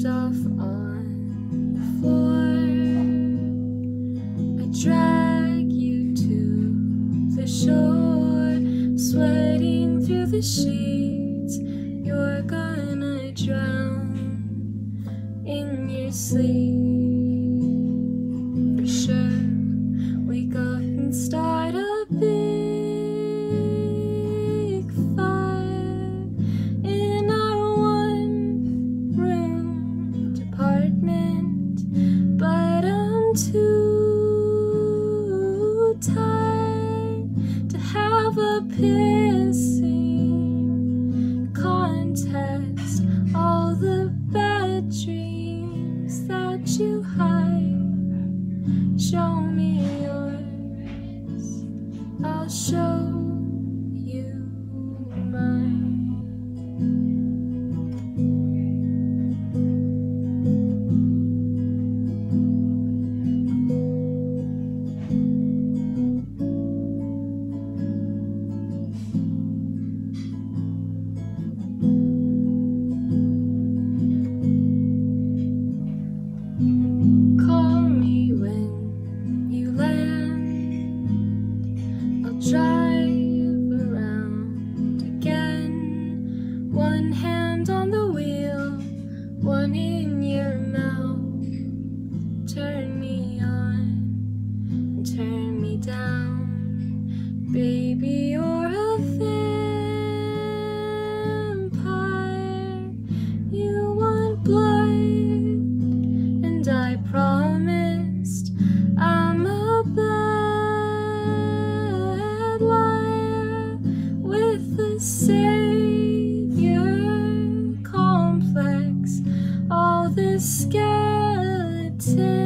drift off on the floor. I drag you to the shore, sweating through the sheets. You're gonna drown in your sleep for sure. Wake up and start a big fire in our one-room apartment, but I'm too tired to have a pissing contest. All the bad dreams that you hide, show me yours, I'll show you mine. Call me when you land, I'll drive around again. One hand on the wheel, one in your mouth. Turn me on and turn me down. Baby, you're a vampire. You want blood, and I promised I'm a bad liar with a savior complex. All the skeletons